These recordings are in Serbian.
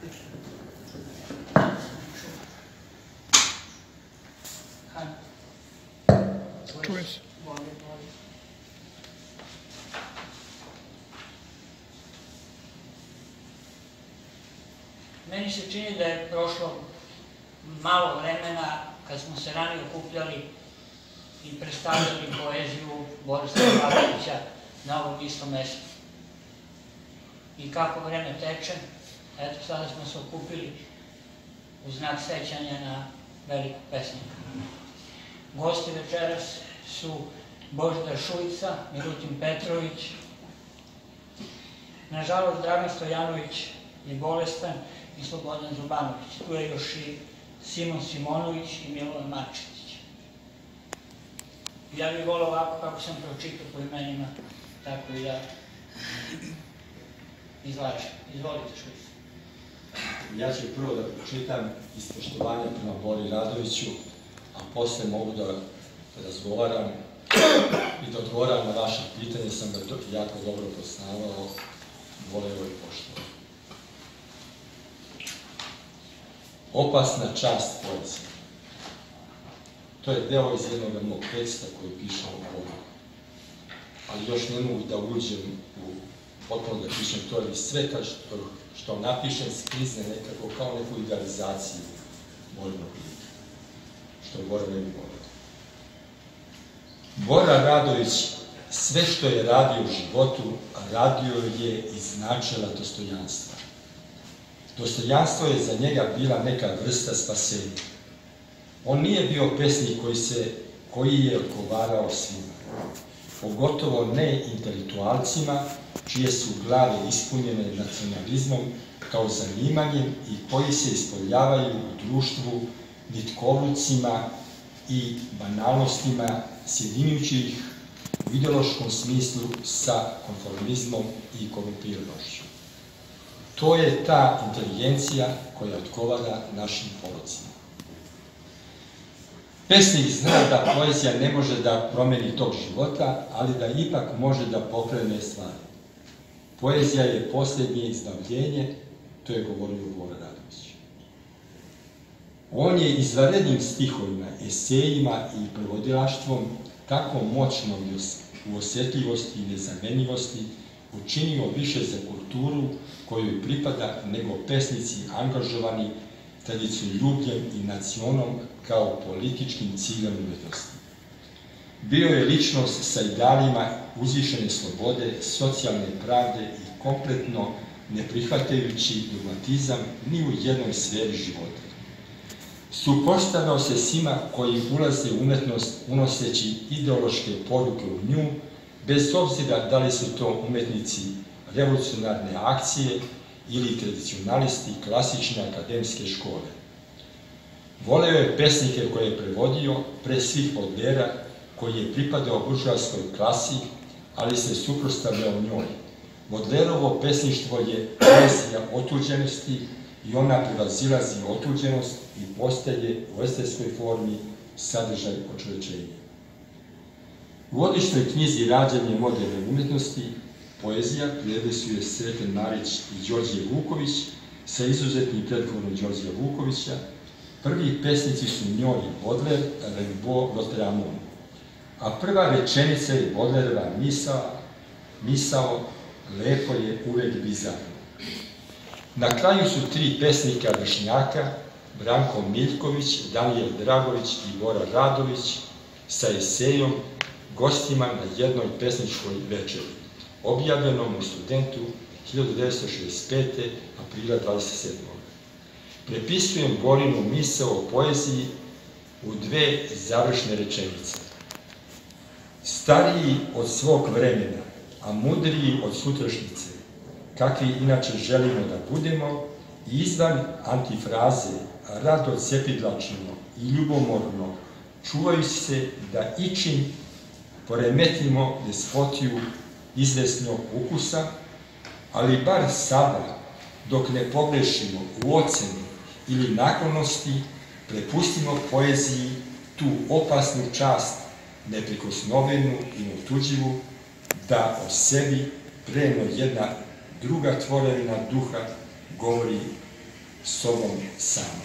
Čuje se. Meni se čini da je prošlo malo vremena kad smo se ranije okupljali i predstavljali poeziju Borislava Radovića na ovom istom mestu. I kako vreme teče, eto sada smo se okupili u znak sećanja na velikog pesnika. Gosti večeras su Božidar Šuica, Milutin Petrović. Nažalost, Dragan Stojanović je bolestan i Slobodan Zubanović. Tu je još i Simon Simonović i Milovan Marčetić. Ja bih volao ovako kako sam pročitao po imenima, tako i da izlažem. Izvolite, Šuica. Ja ću prvo da pročitam iz poštovanja prema Bori Radoviću, a posle mogu da razgovaram i da odgovaram na vaše pitanje, sam ga jako dobro poznavao, voleo i poštovao. Opasna čast poezije. To je deo iz jednog mog teksta koji piše o Bogu. Ali još ne mogu da uđem u potpuno da pišem to, ali sve što napišem sklizne nekako kao neku idealizaciju Borinog lika, što Bora ne bi volio. Bora Radović sve što je radio u životu, radio je iz načela dostojanstva. Dostojanstvo je za njega bila neka vrsta spasenja. On nije bio pesnik koji je odgovarao svima, pogotovo ne intelektualcima, čije su glave ispunjene nacionalizmom kao zanimanjem i koji se ispoljavaju u društvu vitkovlucima i banalnostima, sjedinjujući ih u ideološkom smislu sa konformizmom i korumpiranošću. To je ta inteligencija koja odgovara našim porocima. Pesnik zna da poezija ne može da promeni tog života, ali da ipak može da pokrene stvari. Poezija je posljednje izbavljenje, to je govorio Bora Radović. On je izvanrednim stihovima, esejima i prevodilaštvom tako moćno u osjetljivosti i nezamenjivosti učinio više za kulturu koju pripada nego pesnici angažovani tradicioljubljem i nacionom kao političkim ciljem umetnosti. Bio je ličnost sa idealima uzvišene slobode, socijalne pravde i kompletno neprihvatajući dogmatizam ni u jednoj sferi života. Suprotstavljao se svima koji ulaze u umetnost unoseći ideološke poruke u nju, bez obzira da li su to umetnici revolucionarne akcije ili tradicionalisti klasične akademske škole. Voleo je pesnike koje je prevodio, pre svih Bodlera, koji je pripadao buržoaskoj klasi, ali se suprotstavljao njoj. Bodlerovo pesništvo je poezija otuđenosti i ona prevazilazi otuđenost i postaje u estetskoj formi sadržaj očovečenja. U odličnoj knjizi Rađanje moderne umetnosti poezija prepisuje Sreten Marić i Đorđe Vuković sa izuzetnim predgovorom Đorđa Vukovića. Prvi pesnici su njoj Bodler, Rimbaud, Lautréamont. A prva rečenica je Bodlerova misao, lepo je uvek bizarno. Na kraju su tri pesnika vršnjaka, Branko Miljković, Danijel Dragović i Bora Radović, sa esejom gostima na jednoj pesničkoj večeri, objavljenom u Studentu 1965. aprila 27. Prepisujem Borinu misao o poeziji u dve završne rečenice. Stariji od svog vremena, a mudriji od sutrašnjice, kakvi inače želimo da budemo, i izvan antifraze, rado cepidlačno i ljubomorno, čuvajući se da ičim poremetimo despotiju izvesnog ukusa, ali bar sada, dok ne pogrešimo u oceni ili naklonosti, prepustimo poeziji tu opasnu čast, neprikosnovenu i neotuđivu, da o sebi preno jedna druga tvorevina duha govori sobom samom.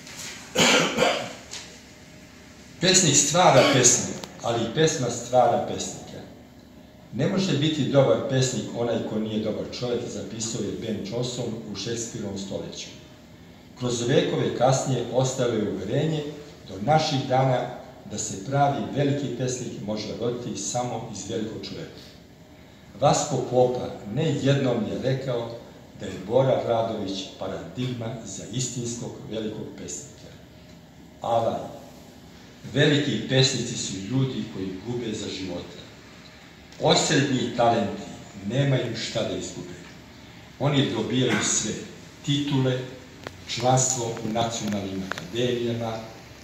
Pesnik stvara pesmu, ali i pesma stvara pesnika. Ne može biti dobar pesnik onaj ko nije dobar čovjek, zapisao je Ben Jonson u Šekspirovom stoljeću. Kroz vekove kasnije ostalo je uverenje do naših dana da se pravi veliki pesnik može roditi samo iz velikog čovjeka. Vasko Popa ne jednom je rekao da je Bora Radović paradigma za istinskog velikog pesnika. Alaj, veliki pesnici su ljudi koji gube za života. Osrednji talenti nemaju šta da izgube. Oni dobijaju sve, titule, članstvo u nacionalnim akademijama,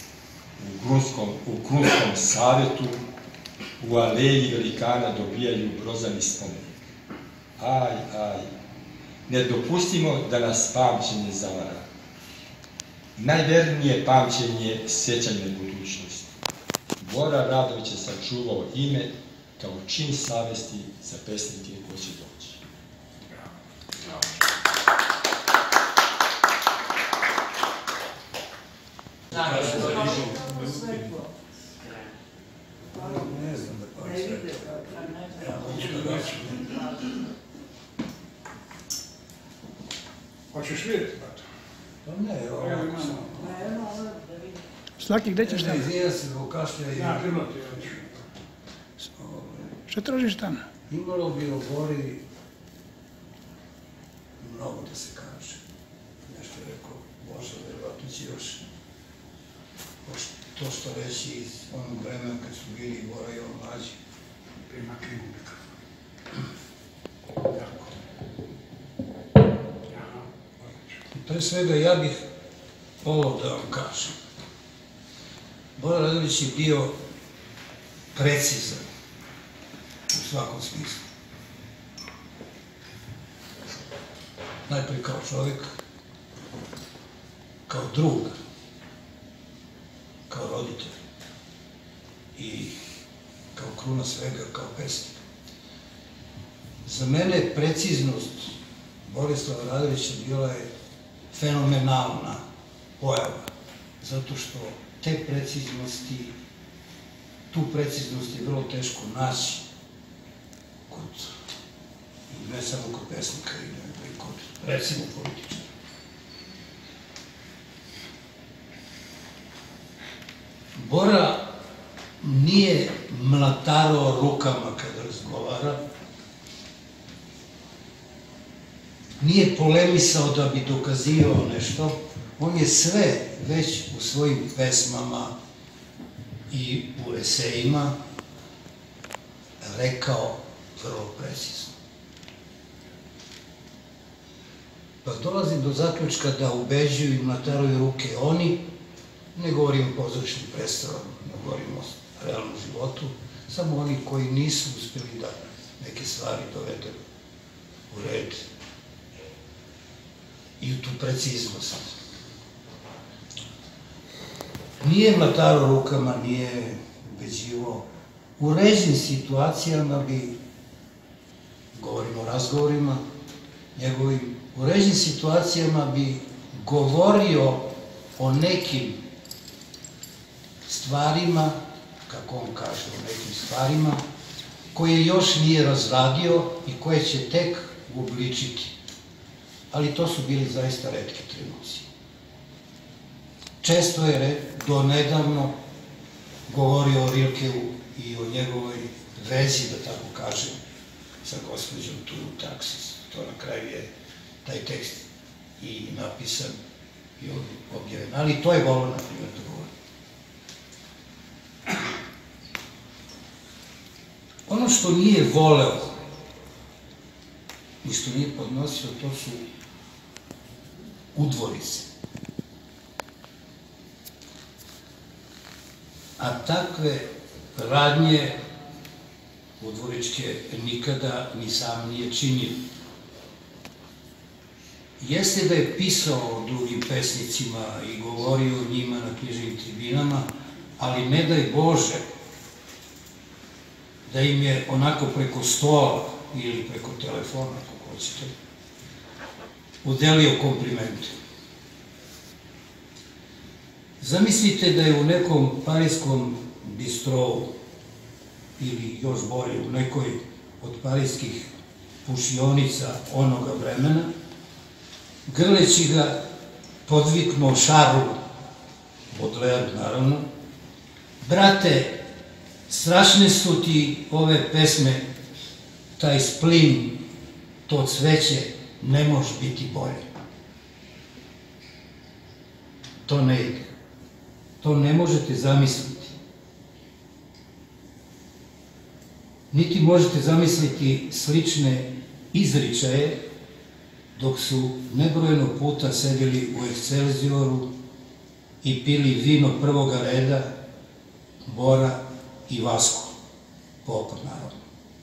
u Krunskom savetu, u aleji velikana dobijaju brozani spomenik. Aj, ne dopustimo da nas pamćenje zavara. Najvernije pamćenje sjećanje budućnosti. Bora Radović je sačuvao ime kao čin savesti za pesnike koji će doći. Ne znam da pa sve. Hoćeš vidjeti, bato? Pa ne, ovako samo. Slaki, gde ćeš tamo? Izvija se zbog kašlja i... Ja, bilo ti hoću. Šta tražiš tamo? Imalo bi o Bori mnogo da se kaže. Nešto je rekao Boža, verovatno će još to što reći iz onog vremena kad su bili Bora i on mlađi. Prima knjigu mikrofon. Pre svega ja bih ovo da vam kažem. Bora Radović je bio precizan u svakom smislu. Najprije kao čovjek, kao drug, kao roditelj i kao kruna svega, kao pesnik. Za mene preciznost Borislava Radovića bila je fenomenalna pojava, zato što te preciznosti, tu preciznost je vrlo teško naći ne samo kod pesnika, nego i kod, recimo, političara. Bora nije mlataro rukama kada razgovara, nije polemisao da bi dokazivao nešto, on je sve već u svojim pesmama i u esejima rekao vrlo precizno. Pa dolazim do zaključka da ubeđuju i mlataruju ruke oni, ne govorim o pozorišnim predstavama, ne govorim o realnom životu, samo oni koji nisu uspeli da neke stvari dovedu u red i u tu preciznost. Nije mlataro rukama, nije ubeđivo. U režim situacijama bi, govorimo o razgovorima njegovim, u režim situacijama bi govorio o nekim stvarima, kako on kaže, o nekim stvarima, koje još nije razradio i koje će tek uobličiti. Ali to su bili zaista retki trenuci. Često je do nedavno govorio o Rilkeu i o njegovoj vezi, da tako kažem, sa gospođom Turu Taksis. To na kraju je taj tekst i napisan i objavljen. Ali to je volio, na primjer, da govori. Ono što nije voleo i što nije podnosio, to su udvorice. A takve radnje udvoričke nikada ni sam nije činio. Jeste da je pisao o drugim pesnicima i govorio o njima na knjižnim tribinama, ali ne daj Bože da im je onako preko stola ili preko telefona, kako hoćete, udelio komplimente. Zamislite da je u nekom parijskom bistrovu, ili još bolje, u nekoj od parijskih pušionica onoga vremena, grleći ga podviknuo Šarlu, Baudelaire naravno, brate, strašne su ti ove pesme, taj splin, to cveće, ne može biti bolje. To ne ide. To ne možete zamisliti. Niti možete zamisliti slične izričaje dok su nebrojeno puta sedjeli u Excelsioru i pili vino prvoga reda, Bora i Vasko, pokor naravno.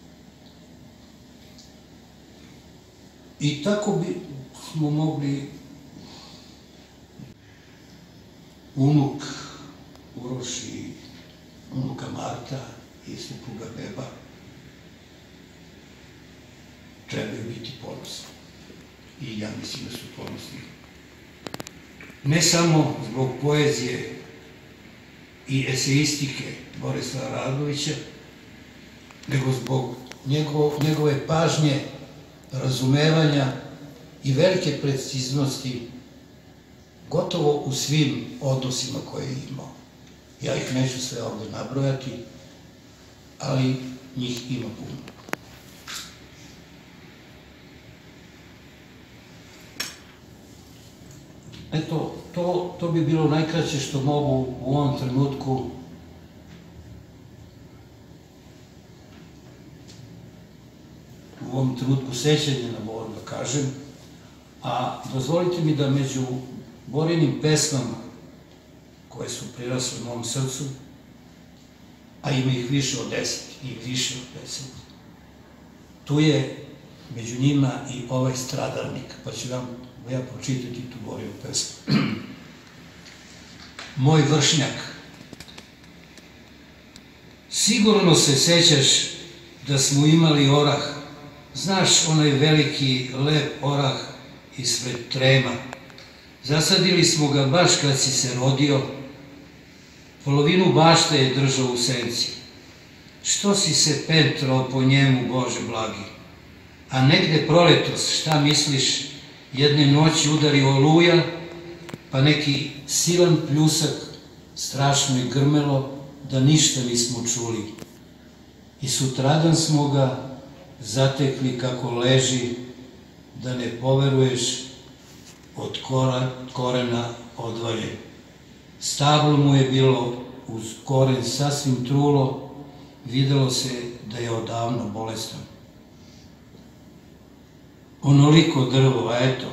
I tako bi smo mogli unuk Uroš i unuka Marta i supruga Beba trebaju biti ponosni. I ja mislim da su ponosni. Ne samo zbog poezije i eseistike Borislava Radovića, nego zbog njegove pažnje, razumevanja i velike preciznosti gotovo u svim odnosima koje je imao. Ja ih neću sve ovde nabrojati, ali njih ima puno. Eto, to bi bilo najkraće što mogu u ovom trenutku sećanja na Boru da kažem, a dozvolite mi da među Borinim pesmama, koje su prirasle u mom srcu, a ima ih više od 10 i više od 10, tu je među njima i ovaj Stradalnik, pa ću vam ja pročitati tu Borinu pesmu. Moj vršnjak. Sigurno se sećaš da smo imali orah, znaš onaj veliki, lep orah ispred Trema. Zasadili smo ga baš kad si se rodio, polovinu bašte je držao u senci. Što si se pentrao po njemu, Bože blagi? A negde proletos, šta misliš, jedne noći udari oluja, pa neki silan pljusak, strašno je grmelo, da ništa nismo čuli. I sutradan smo ga zatekli kako leži, da ne poveruješ, od korena odvaljen. Stablo mu je bilo uz koren sasvim trulo, videlo se da je odavno bolestan. Onoliko drvo, a eto,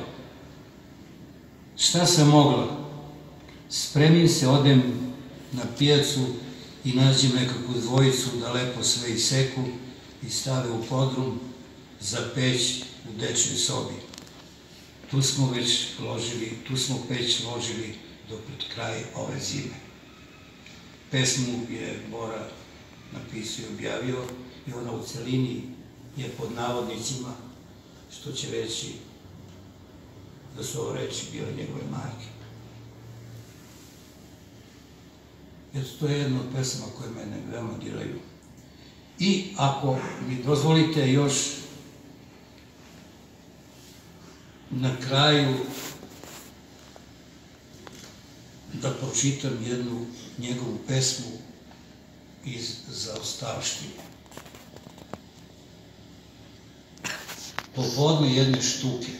šta sam mogla? Spremim se, odem na pijacu i nađem nekakvu dvojicu da lepo sve iseku i stave u podrum za peć u dečjoj sobi. Tu smo peć ložili do pred kraj ove zime. Pesmu je Bora napisao i objavio i ona u celini je pod navodnicima, što će reći da su ovo reči bile njegove majke. Eto, to je jedna od pesama koje mene veoma diraju. I ako mi dozvolite još na kraju da pročitam jednu njegovu pesmu iz Zaostavštine. Popodne jedne štuke.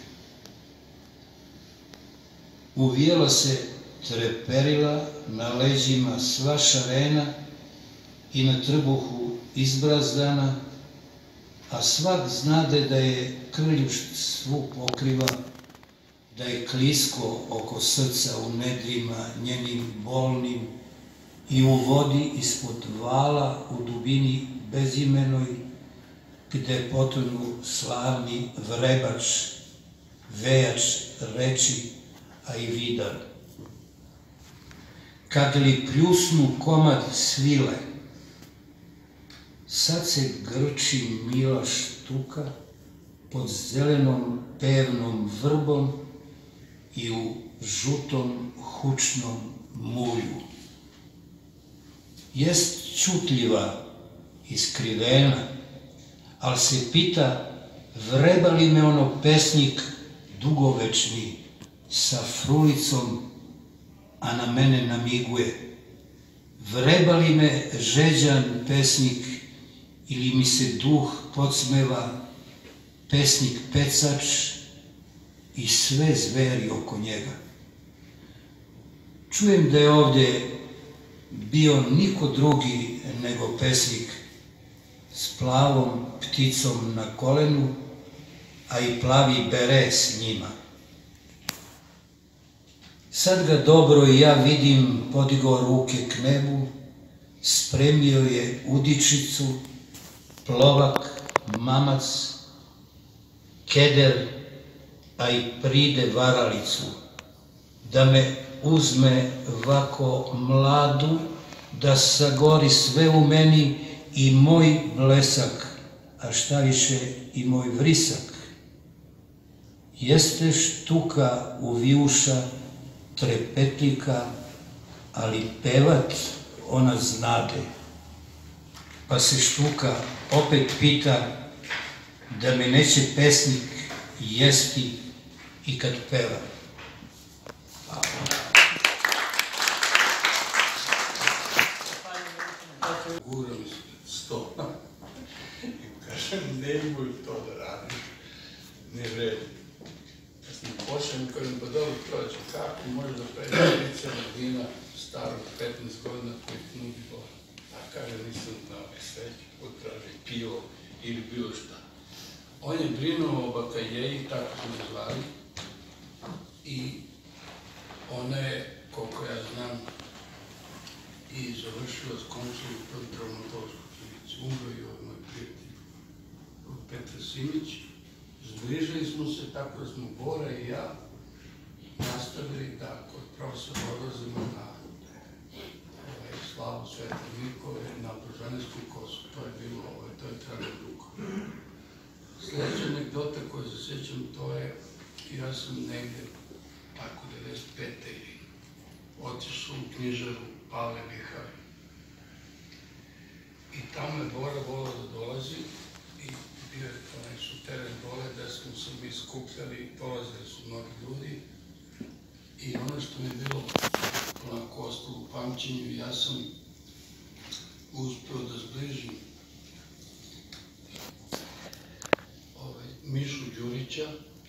Uvijela se treperila na leđima sva šarena i na trbuhu izbrazdana, a svak znade da je krljušt svu pokriva, da je klisko oko srca u nedrima njenim bolnim i u vodi ispod vala u dubini bezimenoj, gde potonu slavni vrebač, vejač reči, a i vidar. Kad li pljusnu komad svile, sad se grči mila štuka pod zelenom pevnom vrbom i u žutom hučnom mulju. Jest čutljiva i skrivena, ali se pita vreba li me ono pesnik dugovečni sa frulicom, a na mene namiguje. Vreba li me žeđan pesnik ili mi se duh podsmeva, pesnik pecač i sve zveri oko njega. Čujem da je ovdje bio niko drugi nego pesnik s plavom pticom na kolenu, a i plavi bere s njima. Sad ga dobro i ja vidim, podigao ruke k nebu, spremio je udičicu, plovak, mamac, keder, a i pride varalicu, da me uzme vako mladu, da sagori sve u meni i moj blesak, a šta više i moj vrisak. Jeste štuka uvijuša, trepetlika, ali pevat ona znade. Pa se štuka opet pita da me neće pesnik jesti i kad peva. Guram sto. I kažem, nemoj to da radiš, ne vredi. Kad sam pošao, kažem, pa dobro prođe, kako može da pređe licenog vina starog 15 godina koji ti nudi Bora? A kaže, nisam znao, sveći put traži pivo ili bilo šta. On je brinuo o Bakajeji, tako su me zvali, i ona je, koliko ja znam, i završila s konzulu u traumatološkoj klinici. Umro je ovaj moj prijatelj Petar Simić. Zbližili smo se tako da smo Bora i ja nastavili da kod profesora odlazimo na slavu Svete Mirkove na Božansku kosu. To je bilo, to je trajalo dugo. Sljedeća anegdota koju se sjećam, to je, ja sam negde, tako 95. ili otišao u knjižaru Pavle Bihari. I tamo je Bora volao da dolazi i bio je onaj suteren dole da smo se mi skupljali, dolazili su mnogi ljudi. I ono što mi je bilo onako ostalo u pamćenju, ja sam uspeo da zbližim Mišu Đurića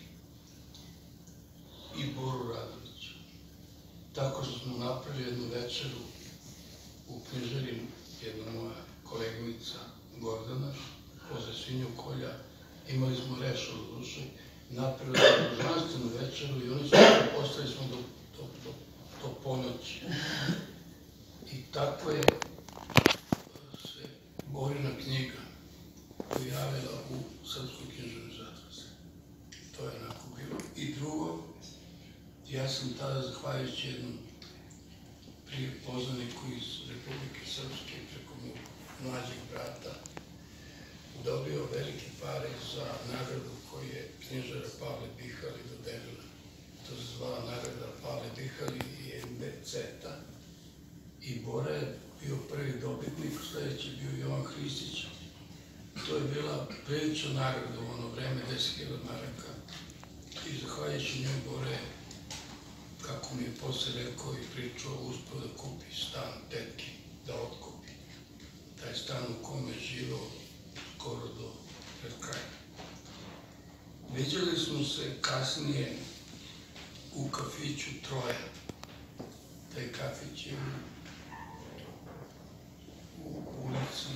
i Boru Radovića. Tako što smo napravili jednu večeru u knjižari, jedna moja koleginica Gordana, posle Svinjokolja, imali smo rešo u duše, napravili smo božanstvenu večeru i oni su ostali smo do ponoći. I tako je se Borina knjiga pojavila u Srpskoj književnoj zadruzi. To je onako bilo. I drugo, ja sam tada, zahvaljujući jednom poznaniku iz Republike Srpske preko mog mlađeg brata, dobio velike pare za nagradu koju je knjižara Pavle Bihali dodelila. To se zvala nagrada Pavle Bihali i MBC-a. I Bora je bio prvi dobitnik, sledeći je bio Jovan Hristić. To je bila prilična nagrada u ono vreme, 10.000 maraka. I zahvaljujući njoj Bora je, kako mi je posle rekao i pričao, uspeo da kupi stan tetki, da otkupi. Taj stan u kome je živao skoro do pred kraja. Viđali smo se kasnije u kafiću Troja. Taj kafić je u ulici,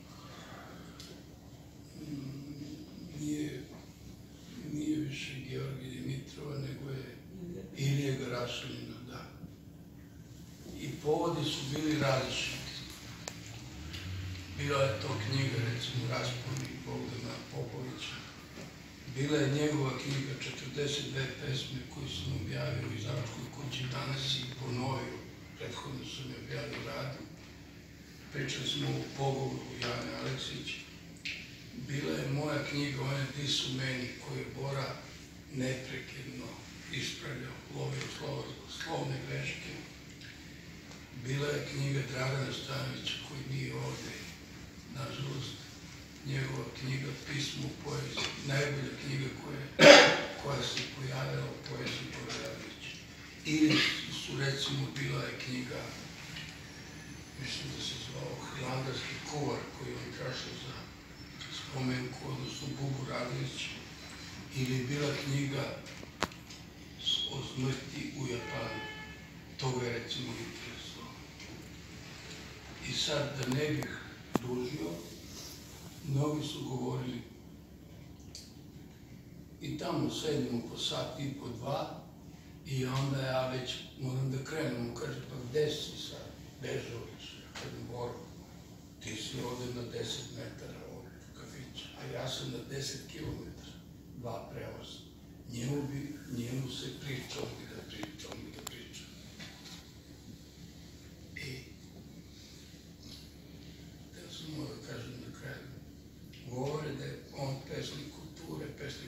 nije više Georgija Dimitrova, nego je Ilije Garašanina, da. I povodi su bili različiti. Bila je to knjiga, recimo, Rasponi Bogdana Popovića. Bila je njegova knjiga 42 pesme koju sam objavio u izdavačkoj kući Danas i ponovio. Prethodno sam je objavio u radu. Pričali smo o pogovoru Jane Aleksić. Bila je moja knjiga One di su meni, koju je Bora neprekidno ispravljao, lovio slovne greške. Bila je knjiga Dragana Stanovića, koji nije ovde, nažalost, njegova knjiga Pismo u poeziji, najbolja knjiga koja se pojavila u poeziji Poveravića. Ili su, recimo, bila je knjiga, mislim da se zvao Hilandarski kuvar, koji on trašao za spomenku, odnosno Bubu Radlića, ili je bila knjiga o smrti u Japanu. Toga je, recimo, interesovalo. I sad, da ne bih dužio, mnogi su govorili i tamo sedimo po sat i po dva i onda ja već moram da krenem. On kaže, pa gde si sad? Bežović. Ja kažem, Boro, ti si ovde na 10 metara od kafića, a ja sam na 10 kilometara, 2 prevoza. Njemu se pričao mi da pričam. I da sam mora da kažem na kraju, govore da je on pesnik kulture.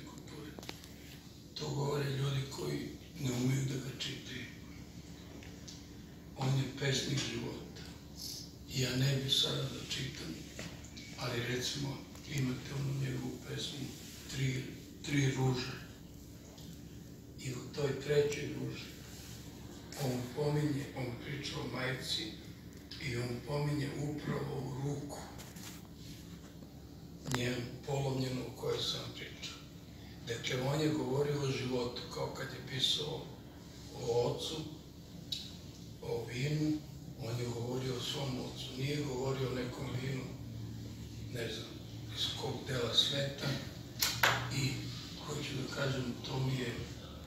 To govore ljudi koji ne umeju da ga čitaju. On je pesnik života. I ja ne bih sada da čitam, ali recimo imate onu njegovu pesmu Tri ruže. I u toj trećoj ruži on priča o majci i on pominje upravo u ruku njenu polovljenu o kojoj sam pričao. Dakle, on je govorio o životu, kao kad je pisao o ocu, o vinu, on je govorio o svom ocu. Nije govorio o nekom vinu, ne znam, iz kog dela sveta. I hoću da kažem, to mi je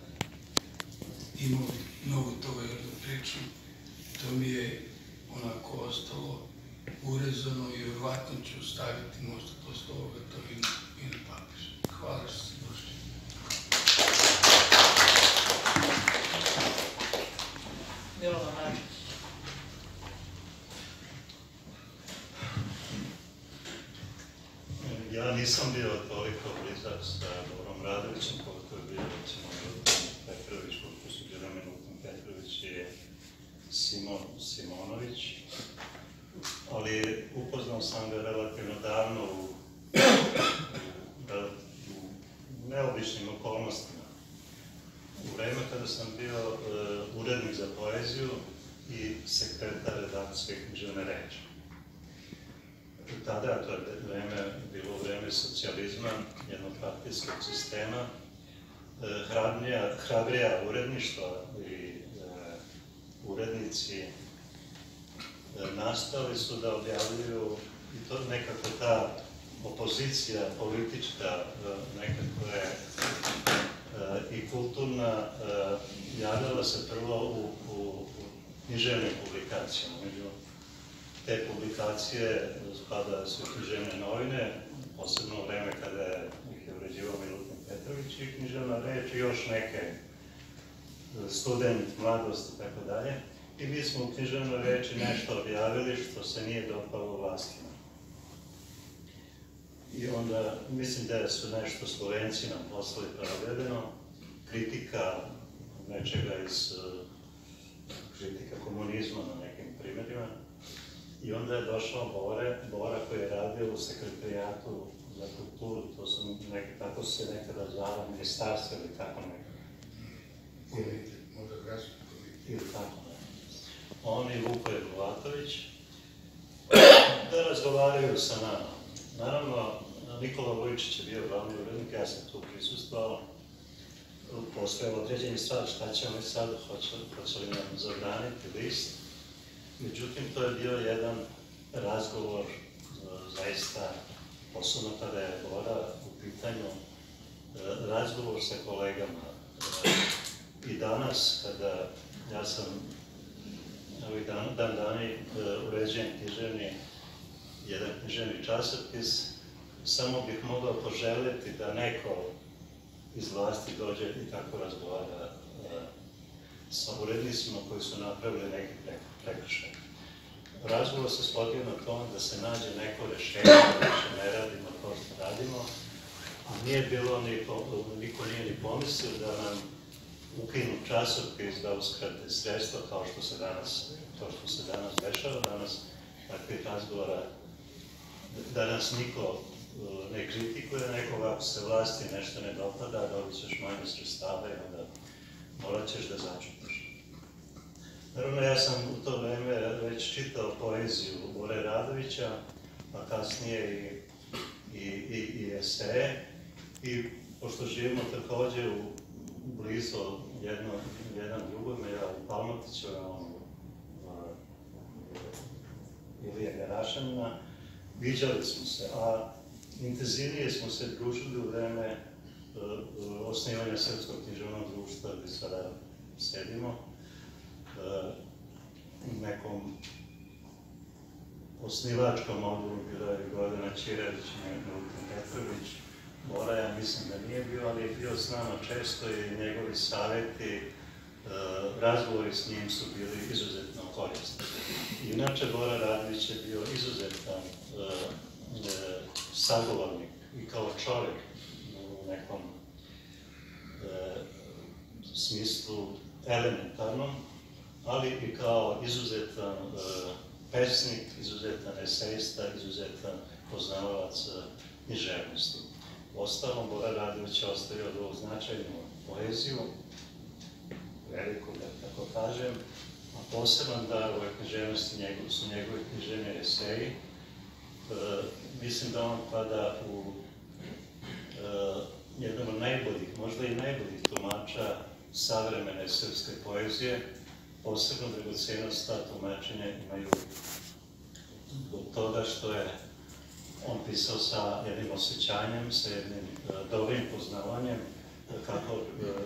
imao mnogo toga još da pričam. To mi je onako ostalo urezano i vjerovatno ću staviti možda posle ovoga to i na papir. Hvala što ste došli. Milovan Račić. Ja nisam bio toliko blizak sa Borom Radovićem, koliko je bio, recimo, Milutin Petrović, koliko su bili Milutin Petrović i Simon Simonović, ali upoznao sam ga relativno davno u neobičnim okolnostima. U vreme kada sam bio urednik za poeziju i sekretar redakcije Književne reči. Tada, to je bilo vreme socijalizma, jednopartijskog sistema, hrabrija uredništva i urednici nastali su da objavljuju, i to nekako ta opozicija politička, nekako je i kulturna, javljala se prvo u književnim publikacijama. Među te publikacije spada su književne novine, posebno u vreme kada ih je uređivao Milutin Petrović, i Književna reč i još neke, Student, Mladost i tako dalje. I mi smo u Književnoj reči nešto objavili što se nije dopalo vlastima. I onda mislim da su nešto Slovenci nam poslali prevedeno, kritika nečega iz kritika komunizma na nekim primjerima. I onda je došao Bora koji je radio u sekretarijatu za kulturu, to su tako se nekada zvala ministarstvo ili tako nekada. Možda gradski komitet. Ili tako nekada. On i Vukoje Bulatović da razgovaraju sa nama. Naravno, Nikola Vujčić je bio glavni urednik, ja sam tu prisustvovao. Postoje određeni stvar, šta ćemo mi sad, hoće li nam zabraniti list. Međutim, to je bio jedan razgovor zaista, posebno kada je Bora u pitanju, razgovor sa kolegama. I danas, kada ja sam ovih dani uređen jedan književni časopis, samo bih mogao poželjeti da neko iz vlasti dođe i tako razgovara sa urednicima koji su napravili neki prekršaj. Razgovor se svodio na tom da se nađe neko rešenje da više ne radimo to što radimo, a nije bilo, niko nije ni pomislio da nam ukinut časopis, da uskrate sredstva, kao što se danas dešava. Danas takvih razgovora, danas niko ne kritikuje nekoga, ako se vlasti nešto ne dopada, dobit ćeš manje sredstava i onda morat ćeš da začutiš. Naravno, ja sam u to vreme već čitao poeziju Bore Radovića, a kasnije i eseje. I pošto živimo takođe blizu jedan drugome, ja u Palmotiću, Ilije Garašanina, viđali smo se, a intenzivnije smo se družili u vreme osnivanja Srpskog književnog društva, gde sada sedimo, u nekom osnivačkom odboru bila je Gordana Ćirević i Milutin Petrović. Bora, ja mislim da nije bio, ali je bio s nama često i njegovi saveti, razgovori s njim su bili izuzetno korisni. Inače, Bora Radović je bio izuzetan sagovornik i kao čovek u nekom smislu elementarnom, ali i kao izuzetan pesnik, izuzetan esejista, izuzetan poznavalac književnosti. Ostalom, Bora Radović je ostavio vrlo značajnu poeziju, veliku, da tako kažem, a poseban dar ove književnosti su njegovi književni eseji. Mislim da on pada u jednom od najboljih, možda i najboljih tumača savremene srpske poezije. Posebno dragocenost ta tumačenja imaju zbog toga što je on pisao sa jednim osjećanjem, sa jednim dobrim poznavanjem kako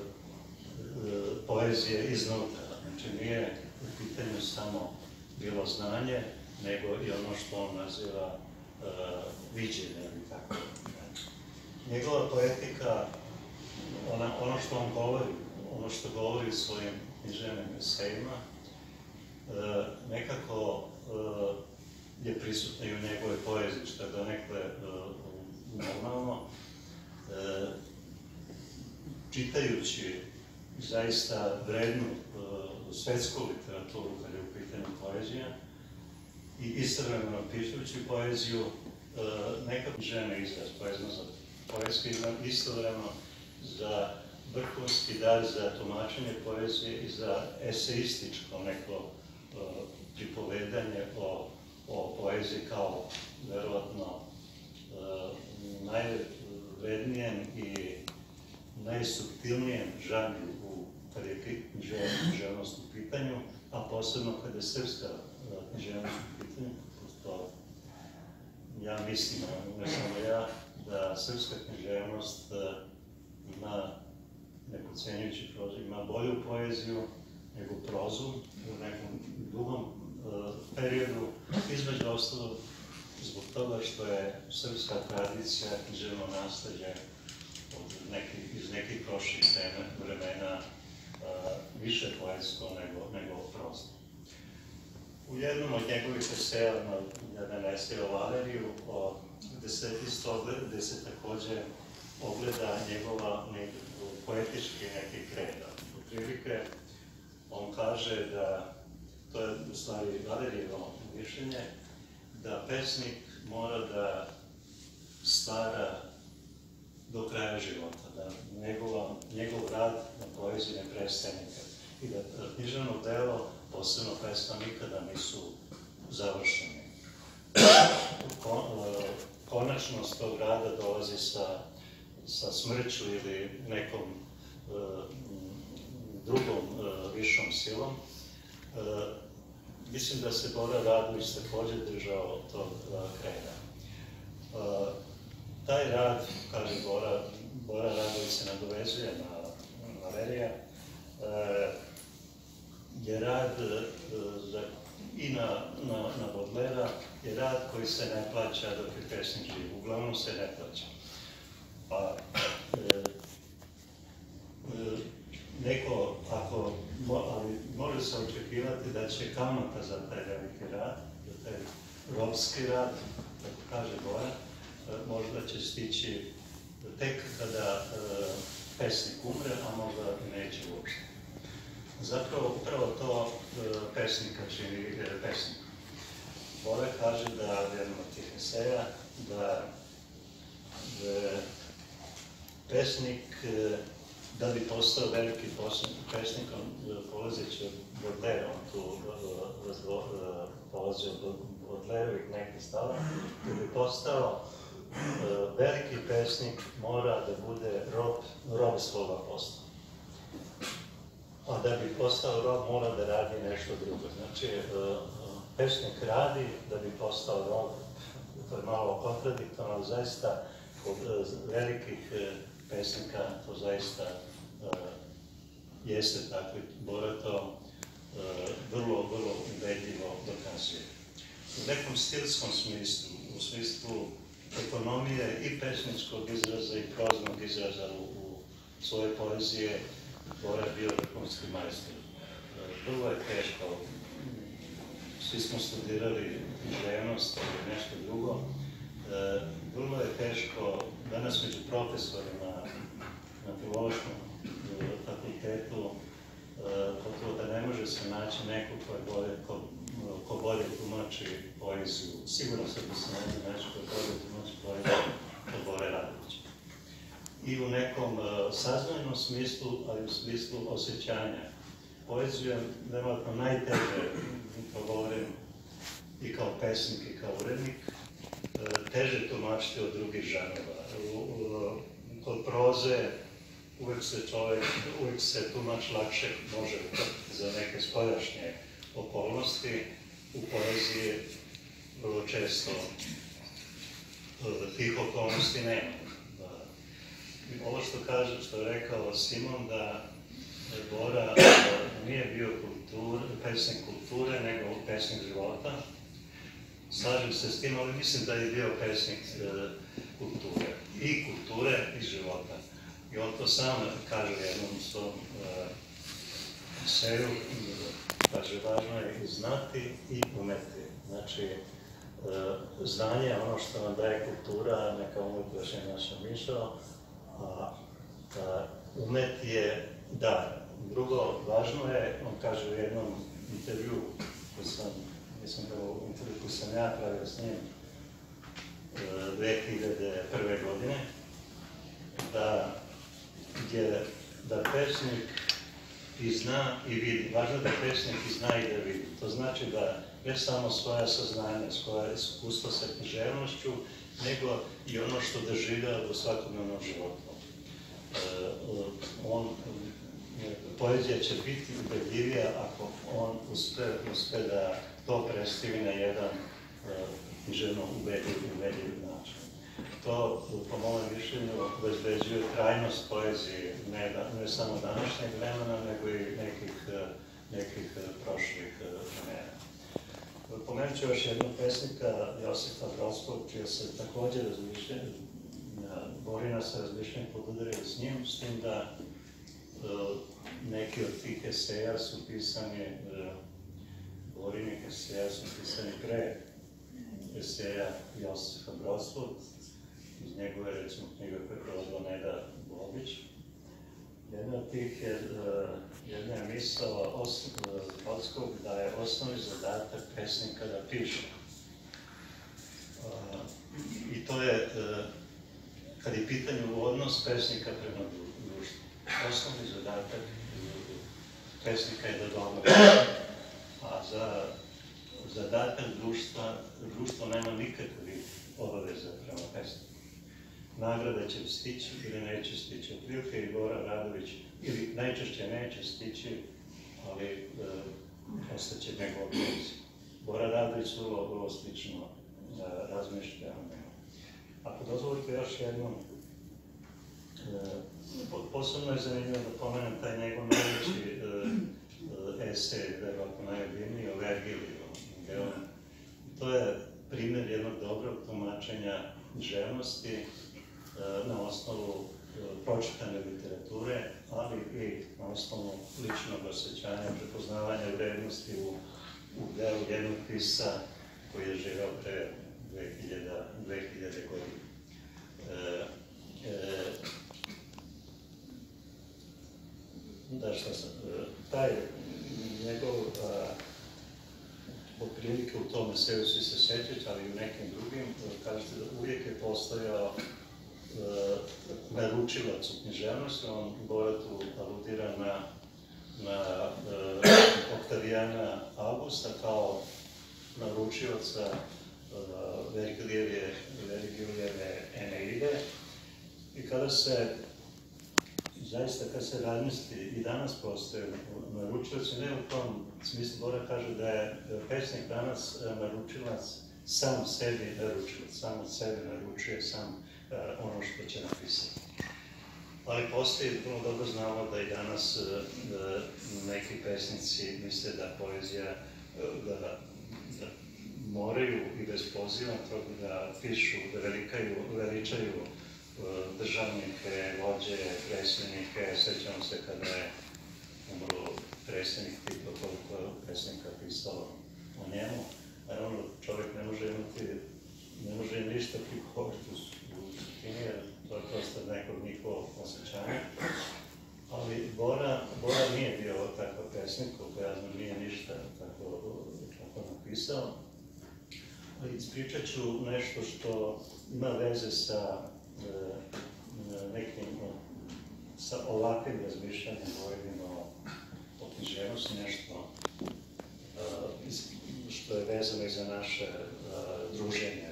poezije iznutra. Znači, nije u pitanju samo bilo znanje, nego i ono što on naziva viđenje ili tako. Njegova poetika, ono što on govori, ono što govori svojim književnim esejima, nekako je prisutno i u njegovoj poeziji, što je donekle normalno. Čitajući zaista vrednu svetsku literaturu kada je u pitanju poezija i istovremeno pišući poeziju, nekako žene izraz poezno za poetski izraz, istovremeno za vrhunski dar za tumačenje poezije i za eseističko neko pripovedanje o poeziji kao verovatno najvrednijem i najsuptilnijem žanru kada je književnost u pitanju, a posebno kada je srpska književnost u pitanju, pošto ja mislim, ne samo ja, da srpska književnost ima, ne procenjujući prozu, ima bolju poeziju nego prozu u nekom dugom periodu, između ostalog zbog toga što je srpska tradicija književno nasleđe iz nekih prošlih vremena više poetsko nego prosto. U jednom od njegovih eseja, jedan esej o Valeriju, gde se takođe ogleda njegova poetički neki kreda. U prilike, on kaže da, to je u stvari Valerijevo mišljenje, da pesnik mora da stvara do kraja života, da njegov rad na poeziji ne prestaje nikad. I da književno delo, posebno pesma, nikada nisu završeni. Konačnost tog rada dolazi sa smrću ili nekom drugom višom silom. Mislim da se Bora Radović takođe držao tog kreda. Taj rad, kaže Bora Radović se nadovezuje na Valerija, je rad i na Bodlera, je rad koji se ne plaća dok je pesnik živ. Uglavnom se ne plaća. Pa, ali može se očekivati da će kamata za taj veliki rad, za taj ropski rad, tako kaže Bora, možda će stići tek kada pesnik umre, a možda i neće uopšte. Zapravo, upravo to pesnika čini pesnik. Bora kaže da, jednom od tih eseja, da pesnik, da bi postao veliki pesnik, on polazeći od Baudelaire, on tu polazi od Baudelaire nekih stava, da bi postao veliki pesnik mora da bude rob svoga posla. A da bi postao rob mora da radi nešto drugo. Znači, pesnik radi da bi postao rob, to je malo kontradiktorno, ali zaista kod velikih pesnika to zaista jeste tako. Bora to vrlo ubedljivo dokazuje. U nekom stilskom smislu, u smislu ekonomije i pesničkog izraza i proznog izraza u svoje poezije, Bora je bio vrhunski majstor. Vrlo je teško, svi smo studirali književnost ili nešto drugo, vrlo je teško, danas među profesorima na Filološkom fakultetu, gotovo da ne može se naći neko ko bolje tumači poeziju. Sigurno se bi se naći ko bolje tumači poeziju od Bore Radovića. I u nekom saznojnom smislu, ali u smislu osjećanja. Poeziju je verovatno najteže, to govorim i kao pesnik i kao urednik, teže tumačiti od drugih žanrova. Kod proze uvek se tumač lakše može ukrpiti za neke spoljašnje okolnosti. U poeziji vrlo često tih okolnosti nema. Ovo što je rekao Simon, da Bora nije bio pesnik kulture, nego pesnik života. Slažem se s tim, ali mislim da je bio pesnik kulture. I kulture i života. I on to sam kaže u jednom svom eseju, kaže, važno je i znati i umeti. Znači, znanje je ono što nam daje kultura, neka umeti je naša misao, a umet je dar. Drugo, važno je, on kaže u jednom intervju, koji sam ja pravio s njim 2001. godine, da pesnik i zna i vidi. Važno je da pesnik i zna i da vidi. To znači da ne samo svoja saznanja, svoje iskustvo sa književnošću, nego i ono što doživljava u svakodnevnom životu. Poezija će biti ubedljivija ako on uspe da to predstavi na jedan književno ubedljiv način. To, po mojem mišljenju, obezbeđuje trajnost poezije, ne samo današnjeg vremena, nego i nekih prošlih vremena. Pomenut ću još jednog pesnika, Josipa Brodskog, čija se također Borina se razmišljenje podudaraju s njim, s tim da neki od tih eseja su pisani, Borinih eseja su pisani pre eseja Josipa Brodskog, iz njegove, recimo, knjiga koje je prevodila Neda Bobić. Jedna od tih je misao Brodskog da je osnovni zadatak pesnika da piše. I to je, kad je pitanju odnos pesnika prema društvu. Osnovni zadatak pesnika je da dobro piše. A za zadatak društvo nema nikakvih obaveza prema pesniku. Nagrada će stići ili neće stići. Otprilike i Bora Radović, ili najčešće neće stići, ali ostaće njegov obavez. Bora Radović vrlo slično razmišlja o njemu. Ako dozvolite još jednom, posebno je zanimljivo da pomenem taj njegov najveći esej, verovatno najljubimniji, o Vergiliju. To je primjer jednog dobrog tumačenja književnosti na osnovu pročitane literature, ali i na osnovu ličnog osjećanja, prepoznavanja vrednosti u delu jednog pisca koji je živeo pre 2000 godina. Da, šta sam, taj njegov, otprilike u tome seju svi se sećati, ali i u nekim drugim, kažete da uvijek je postojao naručilac u književnosti, on Bora tu aludira na Oktavijana Augusta kao naručioca Vergilijeve Eneide. I kada se, zaista kad se razmisli, i danas postoje naručioci, ne u tom smislu, Bora kaže da je pesnik danas naručilac sam sebi naručilac, sam od sebe naručuje sam ono što će napisati. Ali postoji, vrlo dobro znamo da i danas neki pesnici misle da poezija, da moraju i bez poziva da pišu, da veličaju državnike, vođe, predsjednike. Sjećam se kada je umro predsjednik, pitao koliko je predsjednika pisalo o njemu. Naravno, čovjek ne može ništa pripovediti u suštini, jer to je prosto nekog njihovog osjećanja. Ali Bora nije bio takav pesnik, koliko ja znam, nije ništa tako napisao. Ali ispričat ću nešto što ima veze sa sa ovakvim razmišljanjem o književnosti, nešto što je vezano i za naše druženje.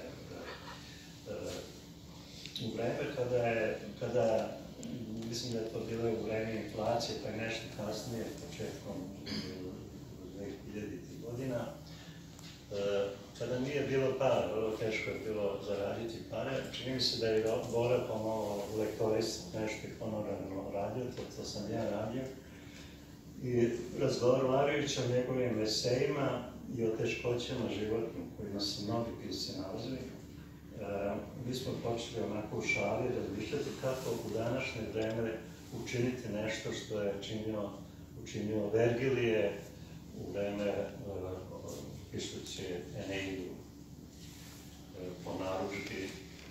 U vreme kada, mislim da je to bilo u vreme inflacije, pa je nešto kasnije, početkom 2000. godina, kada nije bilo para, vrlo teško je bilo zaraditi pare, čini mi se da je Bora pomalo lektorist nešto i honorarno radio, to sam ja radio. I razgovarajući o njegovim esejima i o teškoćama životnim kojima se mnogi pisci nalazili, mi smo počeli onako u šali razmišljati kako u današnje vreme učiniti nešto što je učinio Vergilije u vreme pišući Eneidu po narudžbi.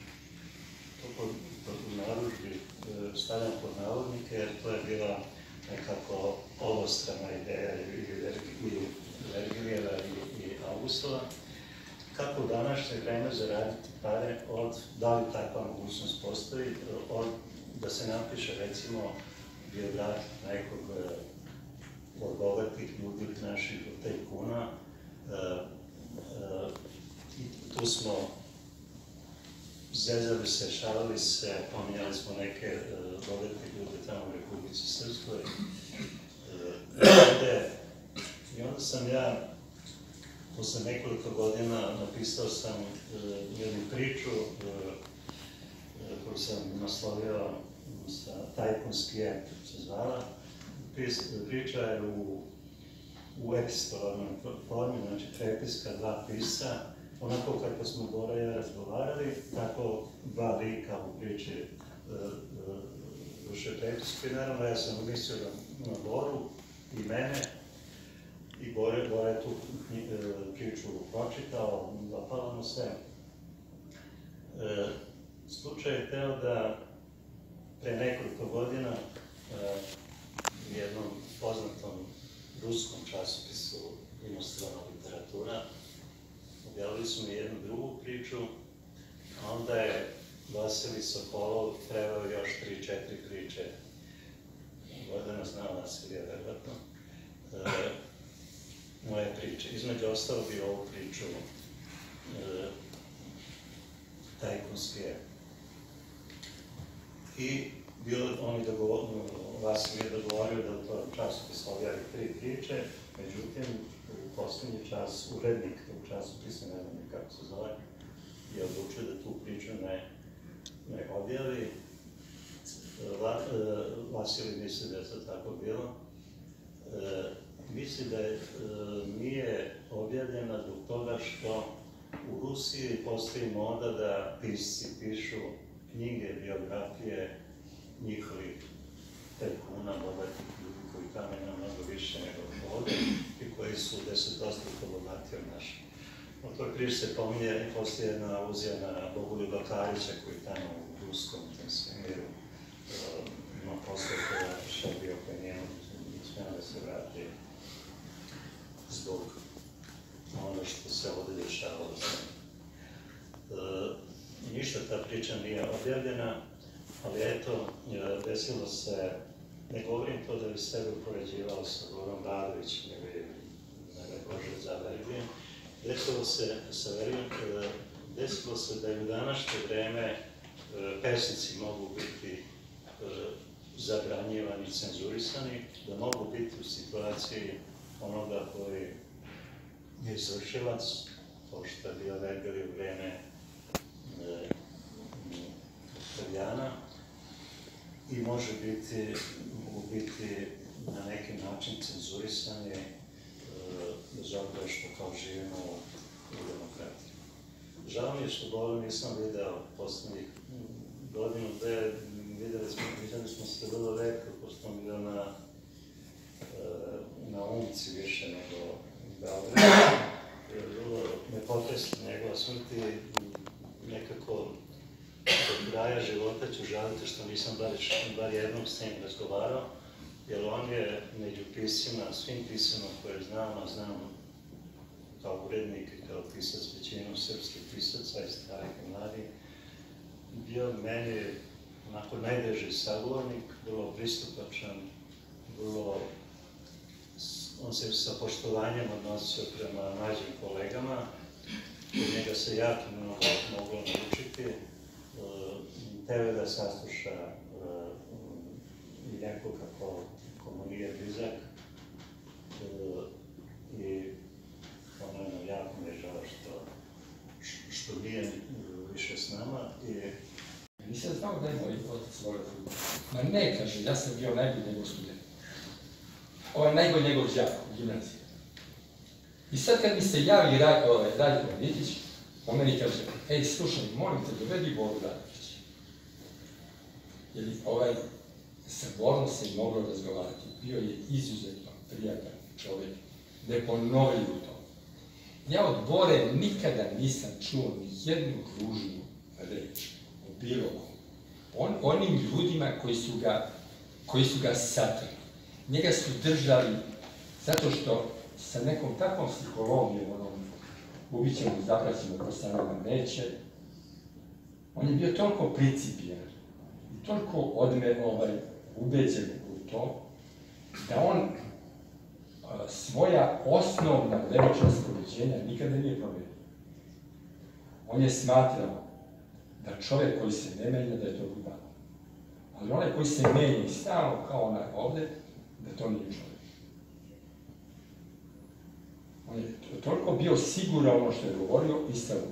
Stavljam pod navodnike, jer to je bila nekako obostrana ideja i Vergilijeva i Augustova. Kako u današnje vreme zaraditi pare, da li takva mogućnost postoji, da se napiše recimo biografija nekog od bogatih ljudi, naših tajkuna. Tu smo zezali se, šalili se, pominjali smo neke bogate ljude tamo u Republici Srpskoj. I onda sam ja, posle nekoliko godina, napisao sam jednu priču koju sam naslovio sa Tajkunski ep, se zvala. Priča je u epistolarnoj formi, znači prepiska dva pisca. Onako kako smo Bora i ja razgovarali, tako dva lika u priči vrše prepisku. I naravno ja sam mislio na Boru i mene. I Bora je tu priču pročitao, dopala mu se. Slučaj je teo da pre nekoliko godina u jednom poznatom ruskom časopisu Inostrana literatura objavili su mi jednu drugu priču, a onda je Vasilij Sokolov preveo još 3-4 priče. Gordana zna Vasilija, verovatno. Moje priče. Između ostalo bi ovu priču Tajkunski ep. I Vasilij je dogovorio da u tom časopis objavi 3 priče, međutim, u posljednji čas urednik tog časopisa, ne znam kako se zove, je odlučio da tu priču ne objavi. Vasilij misli da je to tako bilo. Misli da nije objavljena zbog toga što u Rusiji postoji moda da pisci pišu knjige, biografije njihovih tajkuna, bogatih ljudi koji tamo ima mnogo više nego ovdje i koji su desetostruko bogatiji od naših. U toj priči se pominje i postoji jedna aluzija na Bogoljuba Karića koji tamo u ruskom svemiru ima postoje koja šabio koji njemu smeo da se vrati zbog ono što se ovdje dešavalo. Ništa ta priča nije objavljena, ali eto, desilo se, ne govorim to da bi sebe upoređivao sa Gorom Radovićem, nego je Bože zaverili. Desilo se da i u današnje vreme pesnici mogu biti zabranjivani, cenzurisani, da mogu biti u situaciji onoga koji je izvršilac, to što je bio Vergari u vreme Italijana, i mogu biti na neki način cenzurisani bez obzira što kao živimo u demokratiji. Žao mi je što Boru nisam video poslednjih godinu, dve, videli smo se vrlo retko, pošto sam bio na ulici više nego u Beogradu. Vrlo me potresla njegova smrt i nekako do kraja života ću žaliti što nisam bar jednom s njim razgovarao, jer on je među pisima, svim pisima koje znam, a znam kao urednik i kao pisac većinom srpskih pisaca i starih i mladih, bio meni onako najdeži sagovornik, vrlo pristupačan, on se sa poštovanjem odnosio prema mlađim kolegama, od njega se jako mnogo moglo naučiti, tebe da sasluša i neko kako mu nije blizak, i ono jako mi je žao što nije više s nama. Nisam znao da je moj otac volio fudbal. Ma ne, kaže, ja sam bio najbolji njegov student. Najbolji njegov đak u gimnaziji. I sad kad mi se javi Rajko Nitić, on meni kaže, ej, slušaj, molim te, dovedi Boru Radovića. Jer sa Borom se i moglo razgovarati. Bio je izuzetno prijatan čovjek, neponovljiv u tom. Ja od Bore nikada nisam čuo ni jednu ružnu reč o bilo kom. Onim ljudima koji su ga satrali. Njega su držali zato što sa nekom takvom psihologijom, ubit ćemo, zapraćemo, ko sa nama neće. On je bio toliko principijan i toliko ubeđen u to, da on svoja osnovna levičarska ubeđenja nikada nije promenio. On je smatrao da čovjek koji se ne menja, da je to budala. Ali onaj koji se menja i stalno kao onaj ovde, da to nije čovjek. On je toliko bio siguran ono što je govorio istinu.